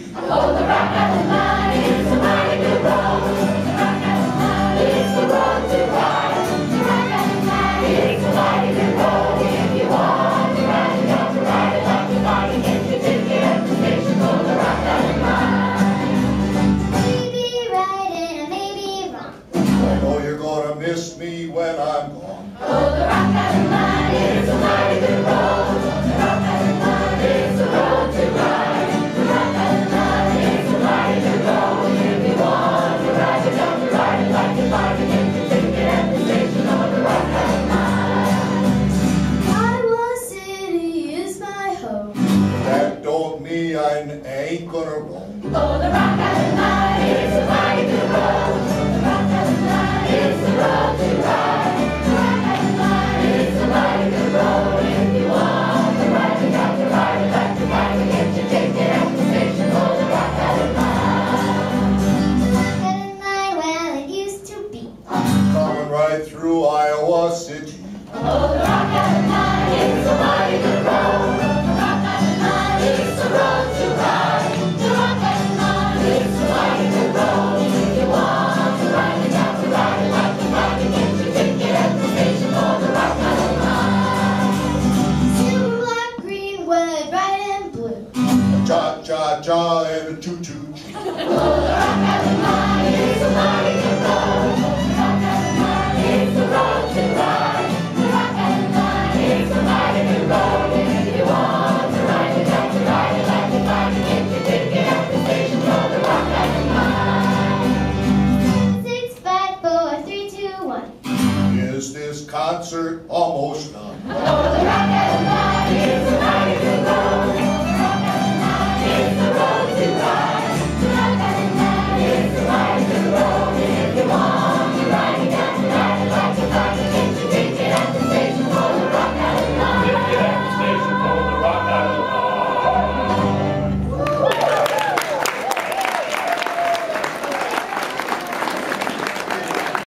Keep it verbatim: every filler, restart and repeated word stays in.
Oh, the Rock Island Line is a mighty good road. The Rock Island Line is the road to ride. The Rock Island Line is a mighty good road. If you want to ride, you got to ride it like you're riding. Get your ticket at the station for the Rock Island Line. Maybe right and I may be wrong. I know you're gonna miss me when I'm gone. Oh, the Rock Island Line is a mighty good road. The Rock Island Line is the road to ride. The Rock Island Line is a mighty good road. If you want to ride, you got to ride it like you're riding. Get your ticket at the station on the Rock Island Line. Iowa City is my home. That don't mean I ain't gonna roam. Oh, the Rock Island Line is a mighty good road. The Rock Island Line is the road to ride. The Rock Island Line is a mighty good road. If you want to ride, you got to ride it like you're riding. Get your ticket at the station for the Rock Island Line. Rock Island Line, well, it used to be. Coming right through Iowa City. Oh, the Rock Island Line is a mighty good road. The Rock Island Line is the road to ride. The Rock Island Line is a mighty good road. If you want to ride, you got to ride it like you're riding. Get your ticket at the station for the Rock Island Line. Silver, black, green, red, white, and blue. Cha cha cha and a choo choo choo. Oh, the Rock Island Line is a mighty good road.